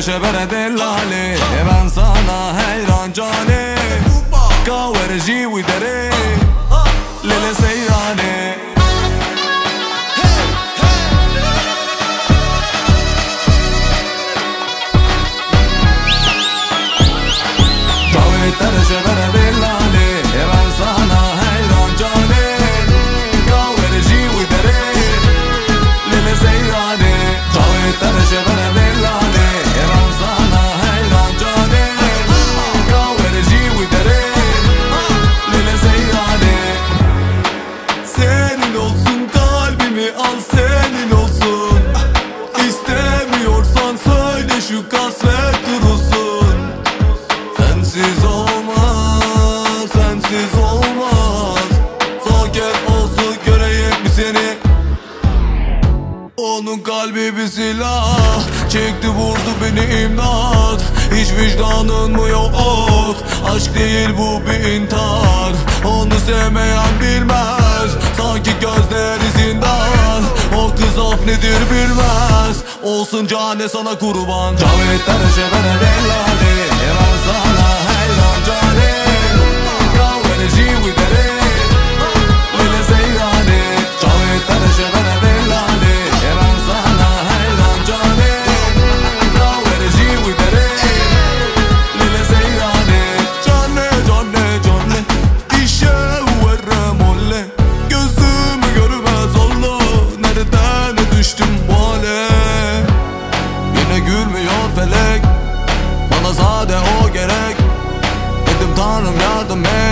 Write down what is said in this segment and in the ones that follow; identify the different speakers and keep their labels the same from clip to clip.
Speaker 1: şebere dellale ben sana hayran cane Kaverci widere Lele seyrane Kavetere şebere dellale ben sana hayran cane Kaverci widere Lele seyrane Kavetere şebere dellale ben sana hayran cane Kaverci widere Lele seyrane Senin olsun kalbimi al senin olsun İstemiyorsan söyle şu kasvet durulsun Sensiz olmaz, sensiz olmaz Son kez olsun göreyim bir seni Onun kalbi bir silah Çekti vurdu beni imdat Hiç vicdanın mı yok Aşk değil bu bir intihar Onu sevmeyen bilmez Sanki gözleri zindan O kız af nedir bilmez Olsun cane sana kurban Cavettere şebere dellale ben sana hayran cane Kaverci widere Lele seyrane Cavettere şebere dellale ben sana hayran cane Kaverci widere Lele seyrane Cane cane cane İşe verem olle Gözümü görmez oldu Nereden düştüm bu hale Yine gülmüyor felek Bana sade o gerek Dedim Tanrım yardım et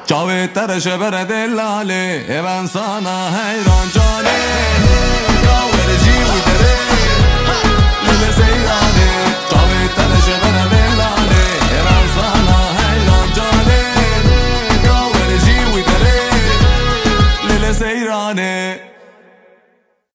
Speaker 1: Cavettere şebere dellale ben sana hayran cane